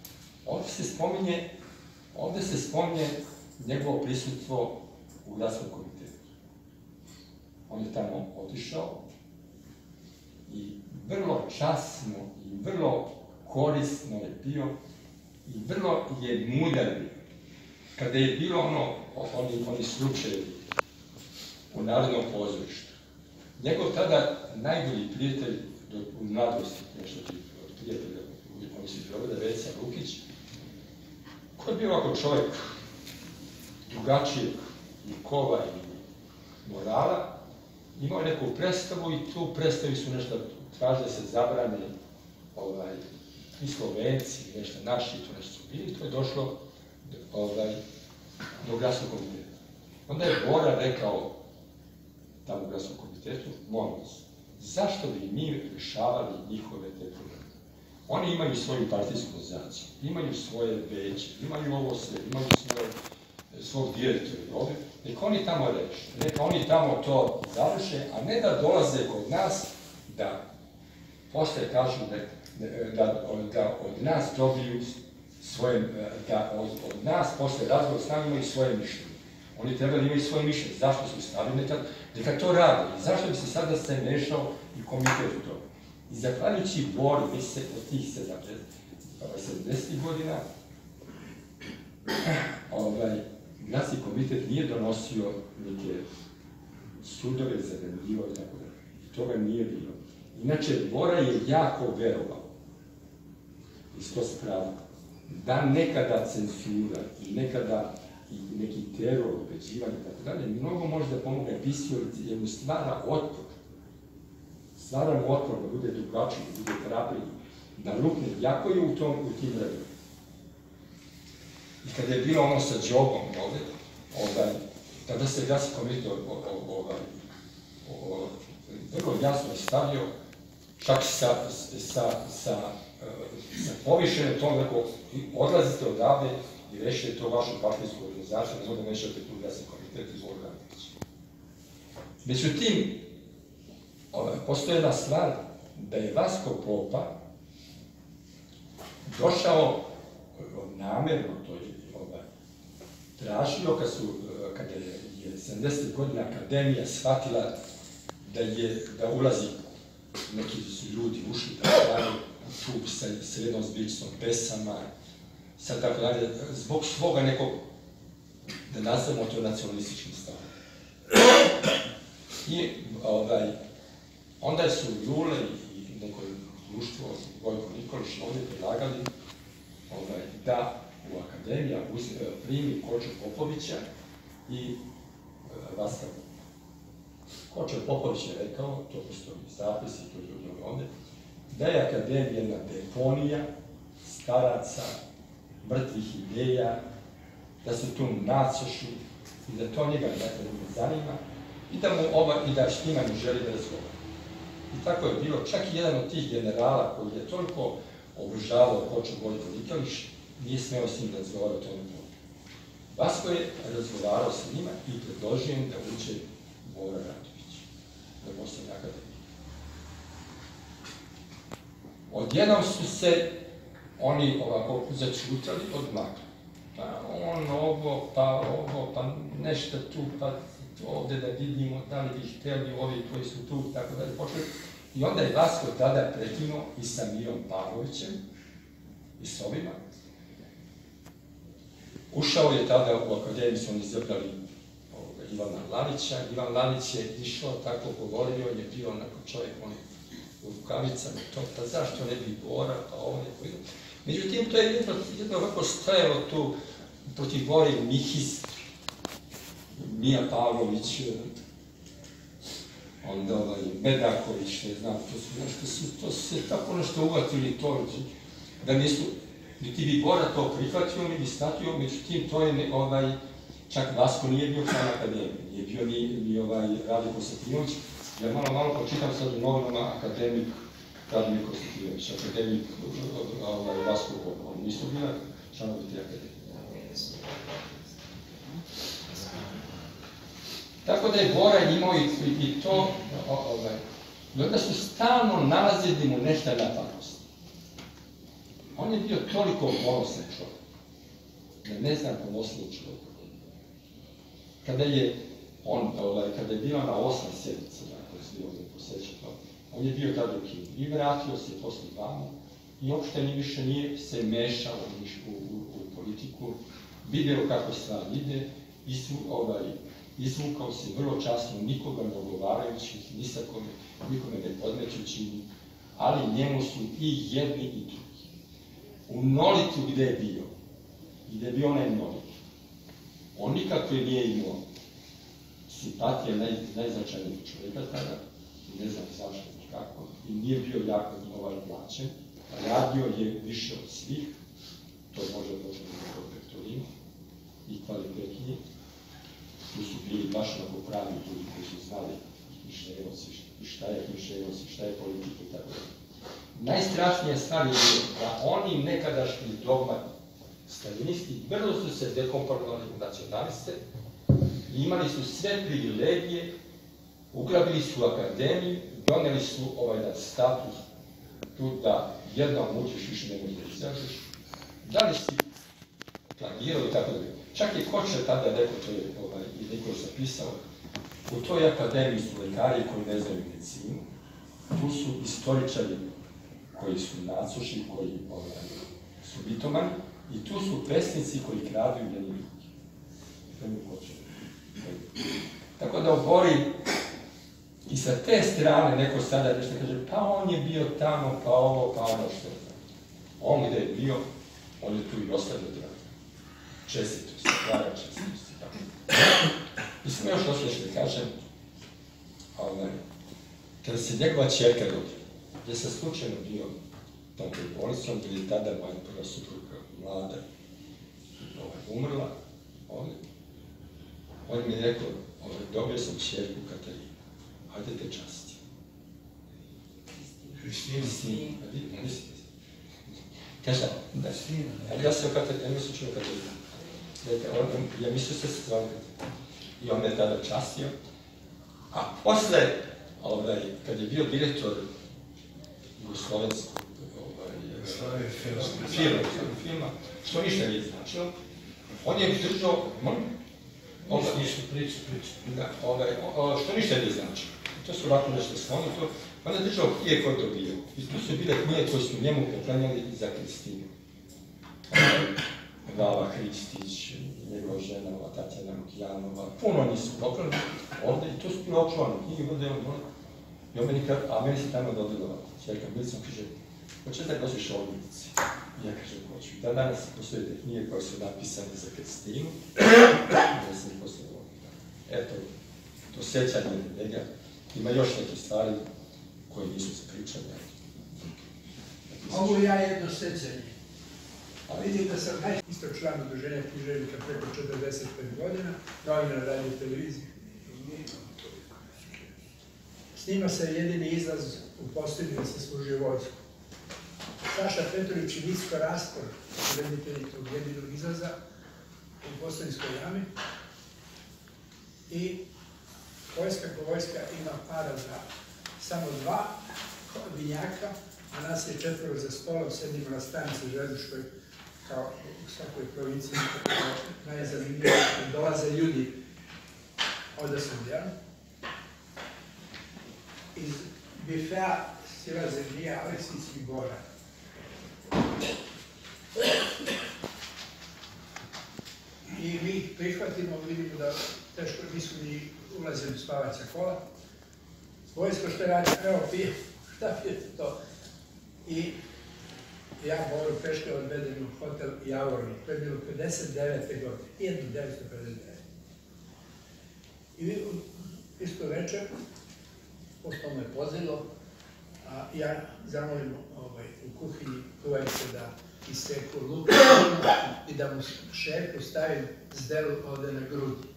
Ovde se spominje njegovo prisutstvo u gradskom komitetu. On je tamo otišao i vrlo časno i vrlo korisno je bio i vrlo je mudar bio. Kada je bilo oni slučajevi u Narodnom pozorištu, njegov tada najbolji prijatelj u mladosti, nešto prijatelja, oni su Beograda, Veca Lukić, koji je bio ovako čovjek drugačijeg i kova i morala, imao neku predstavu i tu predstavi su nešto tražili da se zabrane i Slovenci, nešto naši, to nešto su bili, to je došlo do gradskog komiteta. Onda je Bora rekao tamo u gradskom komitetu, molim vas, zašto bi mi rješavali njihove te probleme? Oni imaju svoju partijsku organizaciju, imaju svoje veće, imaju ovo sve, imaju svog direktora i ovdje. Neka oni tamo reše, neka oni tamo to završe, a ne da dolaze kod nas da posle kažu da od nas dobiju svoje, da od nas posle razgovora s nama imaju svoje mišljenje. Oni trebali imaju svoje mišljenje. Zašto su stavili? Neka to rade. I zašto bi se sada se mešao i komitet u to? I zahvaljujući Bori, mi se od tih 70 godina, gradski komitet nije donosio neke sudove za ranjivo i tako da. I toga nije bilo. Inače, Bora je jako verovao, iz to spravo, da nekada cenzura i nekada neki teror, ubeđivanje i tako dalje, mnogo može da pomogne pisiju jer mu stvara otpor. stvaramo otpor, da bude drugačiji, da bude hrabriji, da lupne, jako je u tim vremenu. I kada je bilo ono sa Đogom ovde, tada se Gradski komitet vrlo jasno stavio, čak sa povišenim tom, rekao, odlazite odavde i rešite to vašu partijsku organizaciju, ne znam da mešate tu Gradski komitet i Bogdanović. Međutim, postoji jedna stvar, da je Vasko Popa došao namerno, to je tražio, kada je 70 godina akademija shvatila da ulazi, neki su ljudi ušli tu sa jednom zbiricom pesama, sad tako dalje, zbog svoga nekog, da nazvemo to nacionalističkim stavom. I onda su Jule i neko društvo, Vojko Nikolić, ovdje predlagali da u akademija primi Koča Popovića i Vaska. Koča Popović je rekao, to postoji zapis i to ljudi ovdje, da je akademija jedna deponija staraca, mrtvih ideja, da su tu nacoši i da to njega ne zanima i da s njima ne želi da razgovara. I tako je bilo, čak i jedan od tih generala koji je toliko obožavao Koča Vojko Nikolić, nije smeo s njim da razgovara o tome. Vasko je razgovarao sa njima i predložio im da uče Bora Ratović, da postane akademija. Odjednom su se oni ovako začutali odmakli. Pa pa nešto tu, pa ovde da vidimo, da li bi hteli ovi koji su tu, tako da je počeli. I onda je Vasko tada prekinuo i sa Mijom Pavlovićem i s ovima. Ušao je tada u akademiju, su oni izabrali Ivana Lanića. Ivan Lanić je išao, tako govorio, je bio onako čovjek, on u rukavicama, pa zašto ne bi Bora, pa ovo neko ide. Međutim, to je jedno ovako stajalo tu protiv Bore Mihis, Mija Pavlović, onda Medaković, ne znam, to su se tako nešto uvatili to, da nisu, niti bi Bora to prihvatio, ni bi statio, međutim, to je, čak Vasko nije bio član akademije, nije bio ni Rade Konstantinović, ja malo počitam sad u novinama akademik Radomir Konstantinović, akademik Vasko Popa, oni nisu bili članovi te akademije. Tako da je Bora imao i to, i onda su stalno nalazili mu nešto napadnosti. On je bio toliko ponosan čovjek, da ne znam ponosniji čovjek. Kada je bio na 8 sjednicama, koje se bio ovdje posjećao, on je bio tada u Kini i vratio se posle vamo i uopšte više nije se mešao u politiku, vidio kako stvar ide, izvukao se vrlo časno, nikoga ne ogovarajući, nikome ne podmećući, ali njemu su i jedni i drugi. U Nolitu gde je bio onaj Nolit, on nikako nije imao simpatija najznačajnijeg čovjeka tada, ne znam zašto i kako, i nije bio jako plaćen, radio je više od svih, to je možda došlo do Pektorina i kvalitetnije. Tu su bili baš onako pravi ljudi koji su znali i šta je književnost i šta je politika i tako da. Najstrašnija stvar je da oni nekadašnji dogmati staljinisti brzo su se dekomponovali u nacionaliste i imali su sve privilegije, ugrabili su akademiju, doneli su jedan status tu da jednom uđeš više ne možeš da izađeš, da li si plagirao i tako da. Čak i Koča tada rekao, to je i Nikola zapisao, u toj akademiji su lekari koji ne znaju medicinu, tu su istoričari koji su nacoši, koji su bitomani, i tu su pesnici koji kradu jedni drugi. Tako da u Bori i sa te strane neko sada nešto kaže, pa on je bio tamo, pa ovo, pa ono što je tamo. On gde je bio, on je tu i ostavio drago. Čestitost, stvarja čestitost. Mislim, još što da kažem, kada se njegova čerka rodila, gdje sam slučajno bio tom bolnicom, gdje je tada moja prva supruga mlada umrla, on mi je rekao, dobio sam čerku Katarinu, hajde te časti. Hristina. Kaže, ja sam čuo Katarina. Ja mislio se stvarno i on me tada častio. A posle, kad je bio direktor jugoslovenskog filma, što ništa nije značilo, on je držao, što ništa nije značilo. To su ovako nešto sloni, on je držao knjige koje je dobio. I tu su bile knjige koje su njemu poklanjali za Kristinu. Vala Hristić, njegova žena, Tatjana Lukijanova, puno nisu poklali ovde i tu su bile očuvane knjige, ovde je on bolje. I on meni kaže, a meni se tamo dodila čerka Milicom, kaže, hoćeš da nosiš ovdje? Ja kažem, hoću. Da danas postoje te knjige koje su napisane za Kristinu, da sam ih postoje ovdje. Eto, to sećanje na njega. Ima još neke stvari koje nisu se pričali. Mogu ja jedno sećanje. Vidim da sam isto član udruženja književnika preko 45 godina, novinar radio i televiziji. Snima se jedini izlaz u posljednju da se služi vojsku. Saša Petrović i Vicko Raspor, reditelji tog jedinog izlaza u Posljedinskoj jami. I vojska ko vojska ima para za samo 2 vinjaka, a nas je 4 za stolom, sedimo na stanici železničkoj, kao u svakoj provinciji, najzanimljivije, dolaze ljudi od Srbija. Iz bifea silaze Mija Aleksić i Bora. I mi ih prihvatimo, vidimo da teško nisu ni ulazili u spavaća kola. Vojsko što radi, evo pije, šta pijete to? I ja Boru Peške odvedem u hotel Javornik, to je bilo 59. godine, 1959. I isto večer, pošto me pozilo, ja zamolim u kuhinji kuvarice da iseku luk i da mu šerpu stavim zdelu ovde na grudi.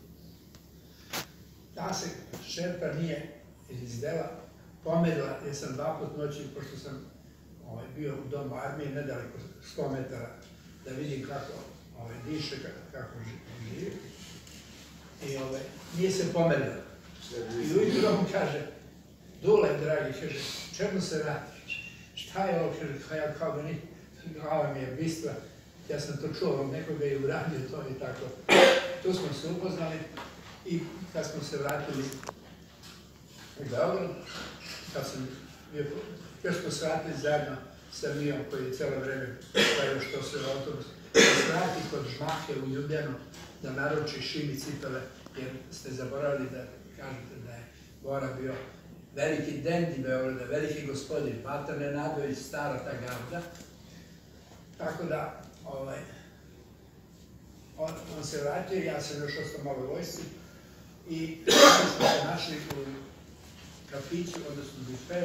Ta se šerpa nije zdela pomerila, jer sam 2 put noći, pošto sam bio u domu armije, nedaleko 100 metara, da vidim kako diše, kako živi. I nije se pomerila. I ujutro on kaže, Dule, dragi, kaže, čemu se radiš? Šta je ovo? Kaže, ja kao da ni, glava mi je bistra. Ja sam to čuo, nekoga je uradio to i tako. Tu smo se upoznali i kad smo se vratili u Beograd, kad sam bio, još smo se vratili zajedno sa Mijom koji je cijelo vreme stavio što se u autobus, da se vrati kod Žmahe u Ljubljanu da naruči šimi cipele, jer ste zaboravili da kažete da je Bora bio veliki dendi Beograda, veliki gospodin, Matar Nenadović, stara ta garda. Tako da, on se vratio, ja sam još ostao malo u vojsci i smo se našli u kafiću, odnosno u bifeu,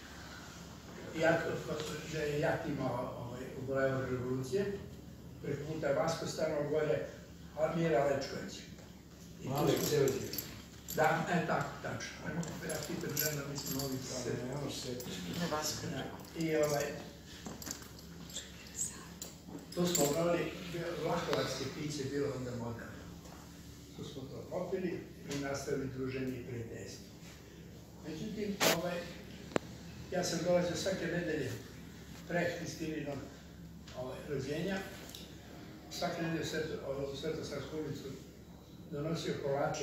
gde je jak imao u Bulevaru Revolucije, preko puta je Vasko stano gore, Mira Lečković. Mali Cević. Da, tako, tačno. Ja pitam žena, mi smo novi I tu smo brali, vlahovarske piće bilo onda moderno. Tu smo to popili i nastavili druženje i prijateljstvo. Međutim, ja sam dolazio svake nedelje pre Hristininog rođenja. Svake nedelje u Svetosarsku ulicu donosio kolače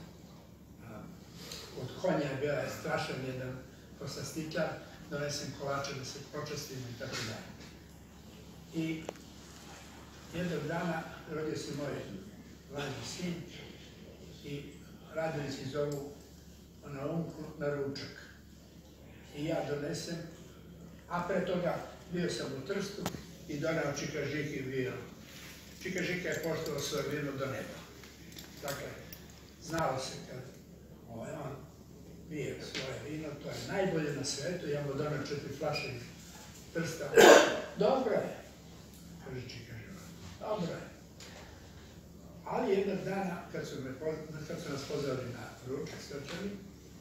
od konja, bila je strašan jedan kosastičar, donesem kolače da se počastim i tako dalje. I jednog dana rodio se moj mlađi sin i Radovići zovu na umku na ručak. I ja donesem, a pre toga bio sam u Trstu i donao Čika Žiki vino. Čika Žika je poštovao svoje vino do neba. Dakle, znalo se kad on pije svoje vino, to je najbolje na svetu, ja mu donam 4 flaše iz Trsta. Dobro je, kaže Čika Živora, dobro je. Ali jednog dana, kad su nas pozvali na ručak svečani,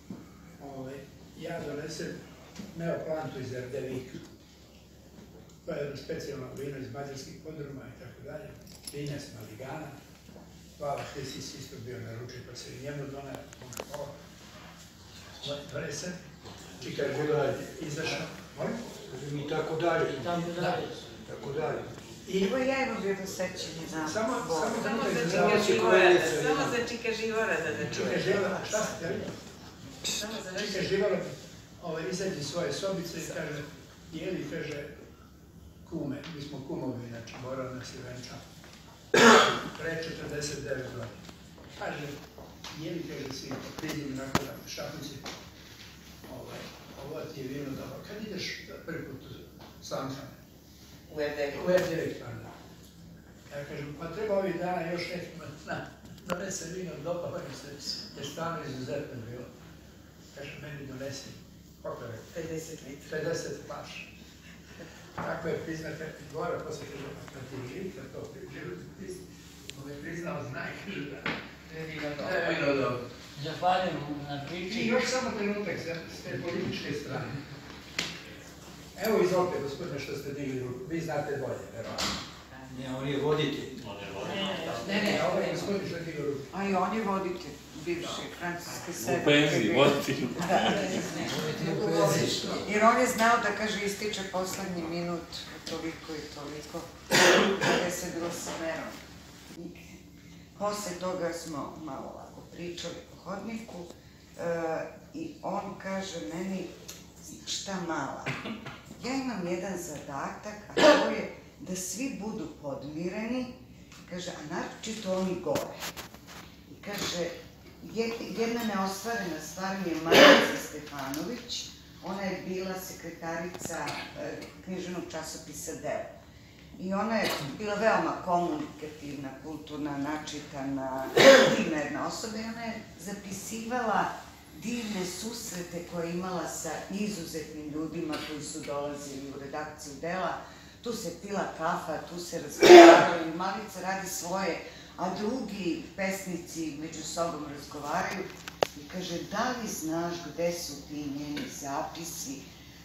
ja donesem Neoplantu iz Erdevika. To je jedno specijalno vino iz mađarskih podruma i tako dalje. Vinja s Maligana. Hvala, Hristi si isto bio na ručak, pa se i njemu doneo. Donesen. Čika Živora izašao. I tako dalje. Tako dalje. Evo ja imam bio sećanje na... Samo za Čika Živora da čuje. Čika Živora, šta ste rekli? Čika Živora izađe iz svoje sobice i kaže, jeli, kaže, kume, mi smo kumovi, znači, morao nas je venčao. Pre 49 godina. Kaže, jeli, kaže, si pridim nakon šapici, ovo ti je vino dobro. Kad ideš prvi put u Sankane? U Erdevik, pardon. Ja kažem, pa treba ovih dana još nekima donese vino, dopavaju se, jer stvarno izuzetno bilo. Kaže, meni donesi, koliko je rekao? 50 litra. 50 flaša. Tako je priznat, Gora posle kaže, pa ti Ilika to priznao, znaj da je vino dobro. Zahvaljujem na priči. I još samo trenutak s te političke strane. Evo izvolite, gospodine, što ste digli ruku. Vi znate bolje, verovatno. Ne, on je voditelj. Ne, ovo je gospodin što je digli ruku. A i on je voditelj, bivši francuske sebe. U penziji, voditelj. Jer on je znao da kaže ističe poslednji minut, toliko i toliko, kada se bilo sa merom. Posle toga smo malo ovako pričali po hodniku i on kaže meni, šta mala, ja imam jedan zadatak, a to je da svi budu podmireni, kaže, a naročito oni gore. I kaže, jedna neostvarena stvar mi je Marica Stefanović, ona je bila sekretarica književnog časopisa Deo. I ona je bila veoma komunikativna, kulturna, načitana, divna jedna osoba i ona je zapisivala divne susrete koje je imala sa izuzetnim ljudima koji su dolazili u redakciju Dela. Tu se pila kafa, tu se razgovarali, Marica radi svoje, a drugi pesnici među sobom razgovaraju i kaže, da li znaš gde su ti njeni zapisi?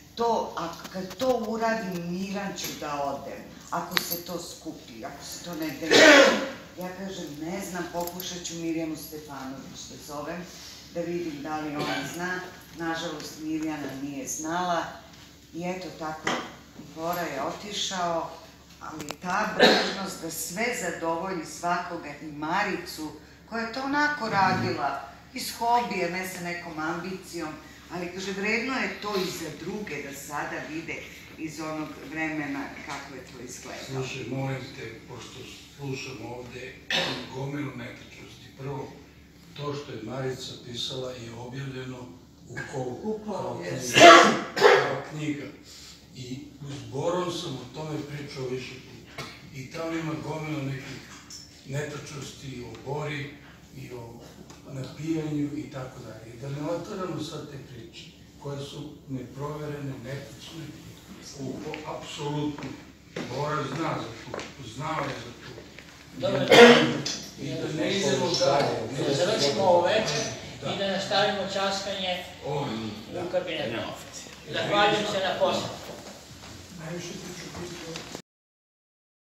Kad to uradim, miran ću da odem, ako se to skupi, ako se to negde nađe. Ja kažem, ne znam, pokušat ću Mirjanu Stefanović da zovem, da vidim da li ona zna. Nažalost, Mirjana nije znala i eto tako, Bora je otišao, ali ta brižnost da sve zadovolji svakoga i Maricu, koja je to onako radila, iz hobije, ne sa nekom ambicijom, ali kaže, vredno je to i za druge da sada vide iz onog vremena kako je to izgledalo. Slušaj, molim te, pošto slušam ovde gomilu netačnosti. Prvo, to što je Marica pisala je objavljeno u Kovu kao knjiga. I s Borom sam o tome pričao više puta. I tamo ima gomilu nekih netačnosti o Bori i o napijanju i tako dalje. I da ne otvaramo sad te priče, koje su neproverene, netačne, apsolutno. Bora zna za to, znao je za to. Dobro, I da ne idemo dalje. da završimo ovo večer i da nastavimo časkanje u kabinetu. Zahvaljujem se na poslu. Najviše priču